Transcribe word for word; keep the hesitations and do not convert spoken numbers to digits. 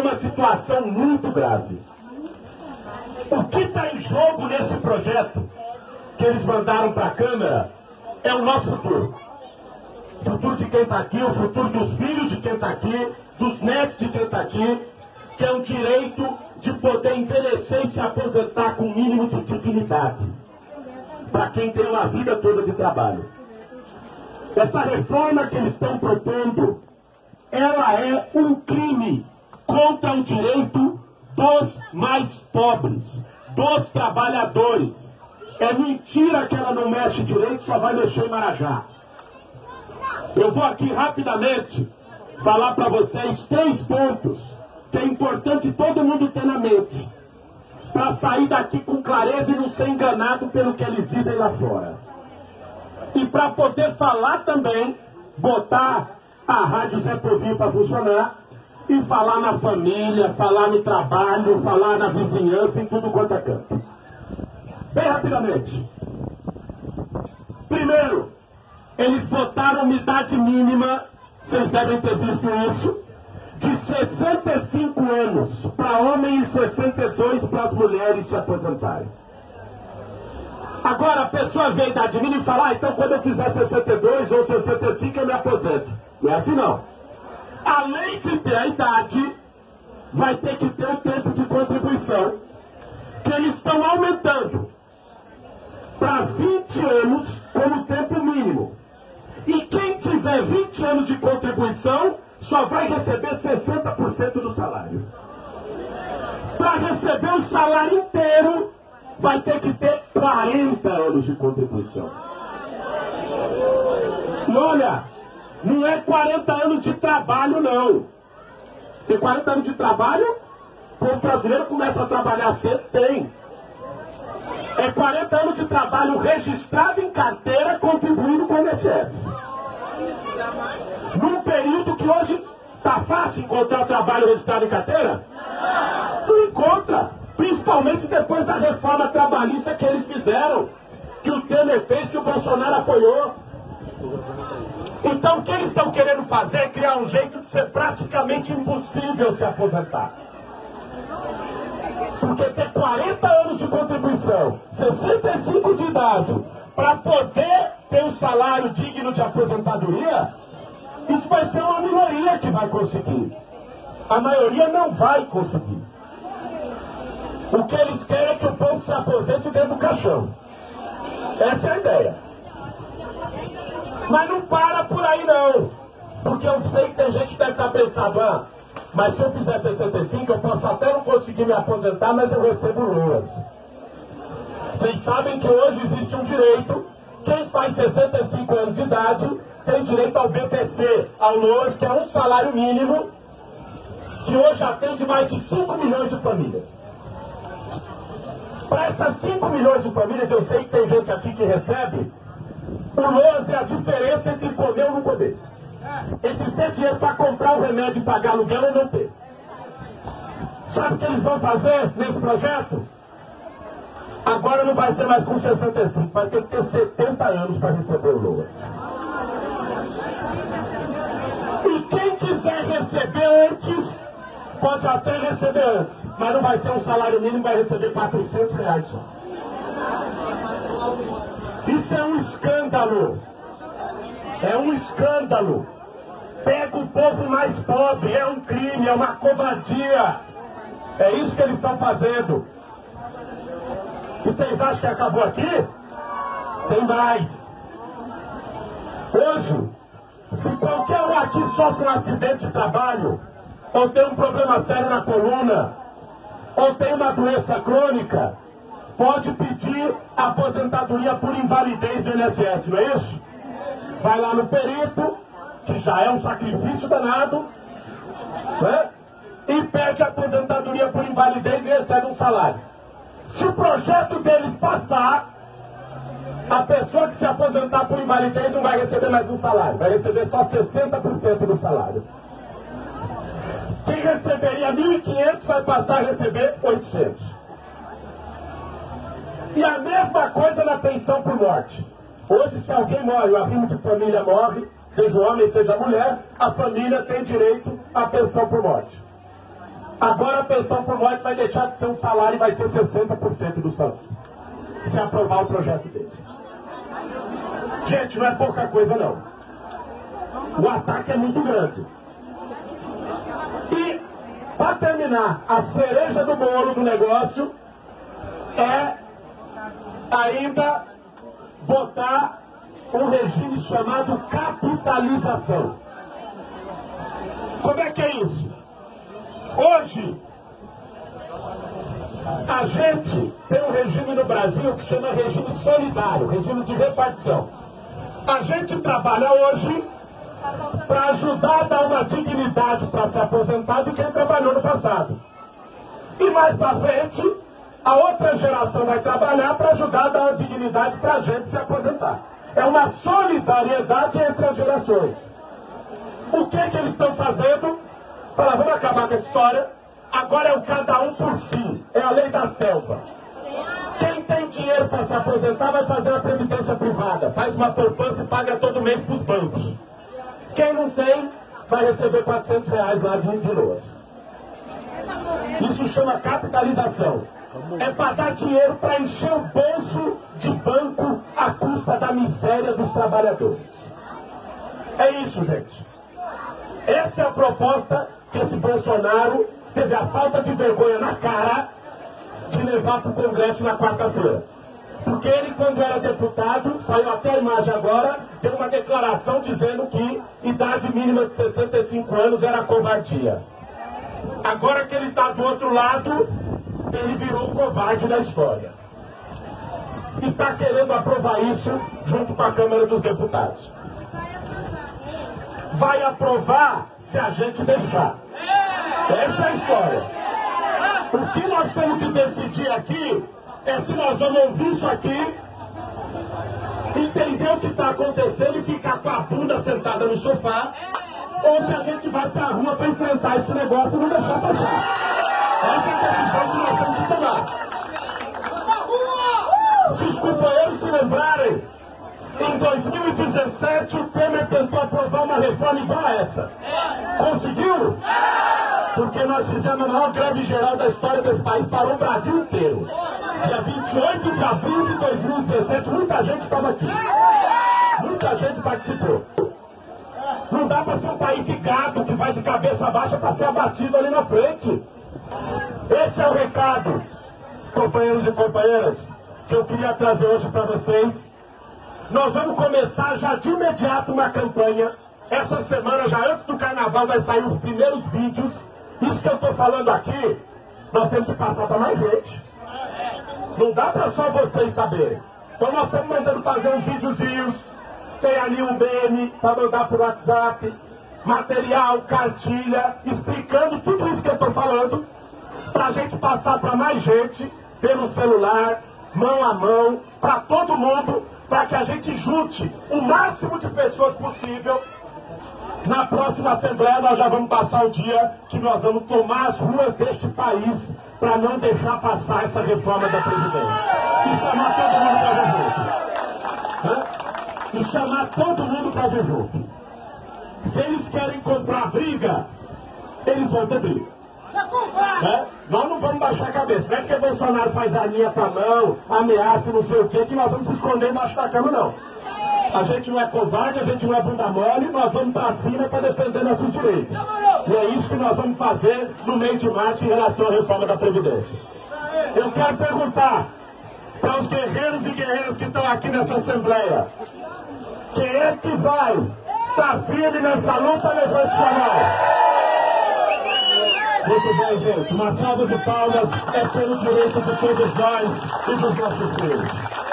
uma situação muito grave. O que está em jogo nesse projeto que eles mandaram para a Câmara é o nosso futuro. O futuro de quem está aqui, o futuro dos filhos de quem está aqui, dos netos de quem está aqui, que é um direito de poder envelhecer e se aposentar com o mínimo de dignidade, para quem tem uma vida toda de trabalho. Essa reforma que eles estão propondo, ela é um crime contra o direito dos mais pobres, dos trabalhadores. É mentira que ela não mexe direito, só vai mexer em Marajá. Eu vou aqui rapidamente falar para vocês três pontos que é importante todo mundo ter na mente, para sair daqui com clareza e não ser enganado pelo que eles dizem lá fora. E para poder falar também, botar a Rádio Zé Povinho para funcionar e falar na família, falar no trabalho, falar na vizinhança, em tudo quanto é canto. Bem rapidamente. Primeiro, eles botaram uma idade mínima, vocês devem ter visto isso, de sessenta e cinco anos para homens e sessenta e dois para as mulheres se aposentarem. Agora a pessoa vê a idade mínima e fala, ah, então quando eu fizer sessenta e dois ou sessenta e cinco eu me aposento. Não é assim não. Além de ter a idade, vai ter que ter o tempo de contribuição, que eles estão aumentando para vinte anos como tempo mínimo. E quem tiver vinte anos de contribuição só vai receber sessenta por cento do salário. Para receber o salário inteiro, vai ter que ter quarenta anos de contribuição. E olha, não é quarenta anos de trabalho, não. Tem quarenta anos de trabalho, o povo brasileiro começa a trabalhar cedo, tem. É quarenta anos de trabalho registrado em carteira, contribuindo com o I N S S. Num período que hoje está fácil encontrar trabalho registrado em carteira? Não encontra. Principalmente depois da reforma trabalhista que eles fizeram, que o Temer fez, que o Bolsonaro apoiou. Então o que eles estão querendo fazer é criar um jeito de ser praticamente impossível se aposentar. Porque ter quarenta anos de contribuição, sessenta e cinco de idade, para poder ter um salário digno de aposentadoria, isso vai ser uma minoria que vai conseguir. A maioria não vai conseguir. O que eles querem é que o povo se aposente dentro do caixão. Essa é a ideia. Mas não para por aí não. Porque eu sei que tem gente que deve estar pensando, ah, mas se eu fizer sessenta e cinco, eu posso até não conseguir me aposentar, mas eu recebo luas. Vocês sabem que hoje existe um direito, quem faz sessenta e cinco anos de idade tem direito ao B P C, ao luas, que é um salário mínimo, que hoje atende mais de cinco milhões de famílias. Para essas cinco milhões de famílias, eu sei que tem gente aqui que recebe, o luas é a diferença entre comer ou não comer. Entre ter dinheiro para comprar o remédio e pagar aluguel ou não ter. Sabe o que eles vão fazer nesse projeto? Agora não vai ser mais com sessenta e cinco, vai ter que ter setenta anos para receber o luas. E quem quiser receber antes, pode até receber antes, mas não vai ser um salário mínimo, vai receber quatrocentos reais só. Isso é um escândalo. É um escândalo. Pega o povo mais pobre, é um crime, é uma covardia. É isso que eles estão fazendo. E vocês acham que acabou aqui? Tem mais. Hoje, se qualquer um aqui sofre um acidente de trabalho, ou tem um problema sério na coluna, ou tem uma doença crônica, pode pedir aposentadoria por invalidez do I N S S, não é isso? Vai lá no perito, que já é um sacrifício danado, né? E pede aposentadoria por invalidez e recebe um salário. Se o projeto deles passar, a pessoa que se aposentar por invalidez não vai receber mais um salário, vai receber só sessenta por cento do salário. Quem receberia mil e quinhentos vai passar a receber oitocentos. E a mesma coisa na pensão por morte. Hoje, se alguém morre, o arrimo de família morre, seja homem, seja mulher, a família tem direito à pensão por morte. Agora a pensão por morte vai deixar de ser um salário e vai ser sessenta por cento do salário, se aprovar o projeto deles. Gente, não é pouca coisa não. O ataque é muito grande. E, para terminar, a cereja do bolo do negócio é ainda botar um regime chamado capitalização. Como é que é isso? Hoje, a gente tem um regime no Brasil que chama regime solidário, regime de repartição. A gente trabalha hoje para ajudar a dar uma dignidade para se aposentar de quem trabalhou no passado. E mais para frente, a outra geração vai trabalhar para ajudar a dar uma dignidade para a gente se aposentar. É uma solidariedade entre as gerações. O que que eles estão fazendo? Fala, vamos acabar com a história. Agora é o cada um por si. É a lei da selva. Quem tem dinheiro para se aposentar vai fazer uma previdência privada. Faz uma poupança e paga todo mês para os bancos. Quem não tem, vai receber quatrocentos reais lá de loas. Isso chama capitalização. É para dar dinheiro para encher o bolso de banco à custa da miséria dos trabalhadores. É isso, gente. Essa é a proposta que esse Bolsonaro teve a falta de vergonha na cara de levar para o Congresso na quarta-feira. Porque ele, quando era deputado, saiu até a imagem agora, deu uma declaração dizendo que idade mínima de sessenta e cinco anos era covardia. Agora que ele está do outro lado, ele virou o covarde da história. E está querendo aprovar isso junto com a Câmara dos Deputados. Vai aprovar se a gente deixar. Essa é a história. O que nós temos que decidir aqui é se nós vamos ouvir isso aqui, entender o que está acontecendo e ficar com a bunda sentada no sofá, ou se a gente vai para a rua para enfrentar esse negócio e não deixar passar. Essa é a decisão que nós temos que tomar. Se os companheiros se lembrarem, em dois mil e dezessete o Temer tentou aprovar uma reforma igual a essa. Conseguiu? Porque nós fizemos a maior greve geral da história desse país, parou o Brasil inteiro. Dia vinte e oito de abril de dois mil e dezessete, muita gente estava aqui. Muita gente participou. Não dá para ser um país de gado que vai de cabeça baixa para ser abatido ali na frente. Esse é o recado, companheiros e companheiras, que eu queria trazer hoje para vocês. Nós vamos começar já de imediato uma campanha. Essa semana, já antes do carnaval, vai sair os primeiros vídeos. Isso que eu estou falando aqui, nós temos que passar para mais gente. Não dá para só vocês saberem. Então nós estamos mandando fazer uns videozinhos. Tem ali um meme para mandar por WhatsApp. Material, cartilha, explicando tudo isso que eu estou falando. Para a gente passar para mais gente, pelo celular, mão a mão, para todo mundo, para que a gente junte o máximo de pessoas possível. Na próxima Assembleia nós já vamos passar o dia que nós vamos tomar as ruas deste país para não deixar passar essa reforma da Previdência. E chamar todo mundo para ver junto. Hã? E chamar todo mundo para ver junto. Se eles querem comprar briga, eles vão ter briga. É? Nós não vamos baixar a cabeça. Não é porque Bolsonaro faz a linha pra mão, ameaça e não sei o que, que nós vamos se esconder embaixo da cama, não. A gente não é covarde, a gente não é bunda mole, nós vamos pra cima para defender nossos direitos. E é isso que nós vamos fazer no mês de março em relação à reforma da Previdência. Eu quero perguntar para os guerreiros e guerreiras que estão aqui nessa Assembleia, quem é que vai estar firme nessa luta? Levante sua mão. Muito bem, gente. Uma salva de palmas é pelo direito de todos nós e dos nossos filhos.